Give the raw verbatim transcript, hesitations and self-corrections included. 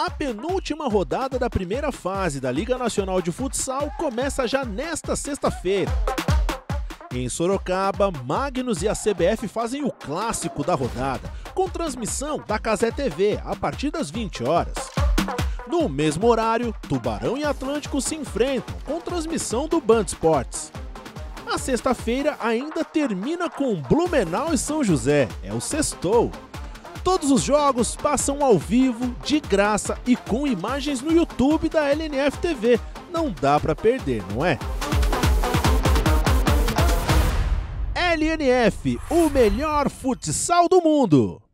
A penúltima rodada da primeira fase da Liga Nacional de Futsal começa já nesta sexta-feira. Em Sorocaba, Magnus e a C B F fazem o clássico da rodada, com transmissão da Cazé T V a partir das vinte horas. No mesmo horário, Tubarão e Atlântico se enfrentam, com transmissão do Band Esportes. A sexta-feira ainda termina com Blumenau e São José, é o sextou. Todos os jogos passam ao vivo, de graça e com imagens no YouTube da L N F T V. Não dá pra perder, não é? L N F, o melhor futsal do mundo!